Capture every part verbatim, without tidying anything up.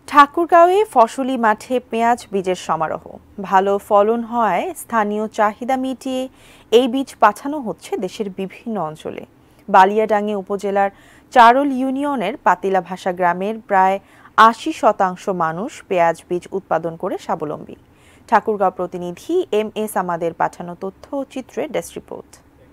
ঠাকুরগাঁওয়ে ফসলি মাঠে পেঁয়াজ বীজের সমারোহ। ভালো ফলন হওয়ায় স্থানীয় চাহিদা মিটিয়ে এই বীজ পাঠানো হচ্ছে দেশের বিভিন্ন অঞ্চলে। বালিয়াডাঙ্গি উপজেলার চারল ইউনিয়নের পাতিলা ভাষা গ্রামের প্রায় আশি শতাংশ মানুষ পেঁয়াজ বীজ উৎপাদন করে স্বাবলম্বী। ঠাকুরগাঁও প্রতিনিধি এম এস আমাদের পাঠানো তথ্য ও চিত্রে ডেস্ক রিপোর্ট।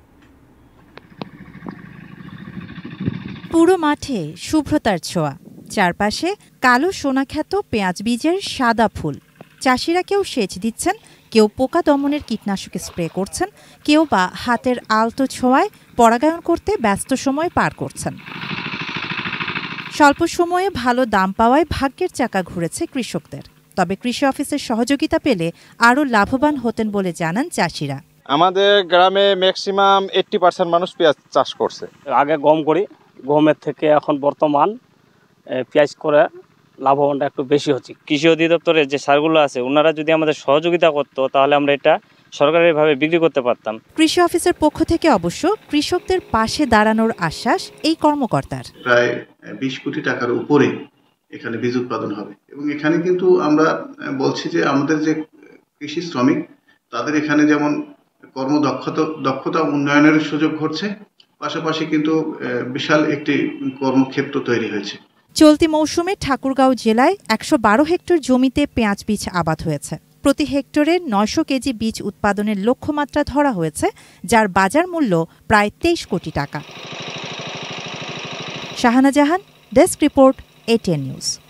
পুরো মাঠে শুভ্রতার ছোঁয়া, চারপাশে কালো সোনাখ্যাত পেঁয়াজ বীজের সাদা ফুল। চাষিরা কেউ সেচ দিচ্ছেন, কেউ পোকা দমনের কীটনাশকে স্প্রে করছেন, কেউ বা হাতের আলতো ছোঁয়ায় পরাগায়ন করতে ব্যস্ত সময় পার করছেন। স্বল্প সময়ে ভালো দাম পাওয়ায় ভাগ্যের চাকা ঘুরেছে কৃষকদের। তবে কৃষি অফিসের সহযোগিতা পেলে আরও লাভবান হতেন বলে জানান চাষিরা। আমাদের গ্রামে ম্যাক্সিমাম এইট্টি পার্সেন্ট মানুষ পেঁয়াজ চাষ করছে। আগে গম করি, গমের থেকে এখন বর্তমান পেঁয়াজ করে লাভবানটা একটু বেশি হচ্ছে। কৃষি অধিদপ্তরের যে সারগুলো আছে ওনারা যদি আমাদের সহযোগিতা করতো তাহলে আমরা এটা সরকারিভাবে বিক্রি করতে পারতাম। কৃষি অফিসের পক্ষ থেকে অবশ্য কৃষকদের পাশে দাঁড়ানোর আশ্বাস এই কর্মকর্তার। প্রায় বিশ কোটি টাকার উপরে এখানে বীজ উৎপাদন হবে এবং এখানে কিন্তু আমরা বলছি যে আমাদের যে কৃষি শ্রমিক তাদের এখানে যেমন কর্মদক্ষতা দক্ষতা উন্নয়নের সুযোগ ঘটছে, পাশাপাশি কিন্তু বিশাল একটি কর্মক্ষেত্র তৈরি হয়েছে। চলতি মৌসুমে ঠাকুরগাঁও জেলায় একশো বারো হেক্টর জমিতে পেঁয়াজ বীজ আবাদ হয়েছে। প্রতি হেক্টরে নয়শো কেজি বীজ উৎপাদনের লক্ষ্যমাত্রা ধরা হয়েছে, যার বাজার মূল্য প্রায় তেইশ কোটি টাকা। Shahana Jahan, desk report, ATN news.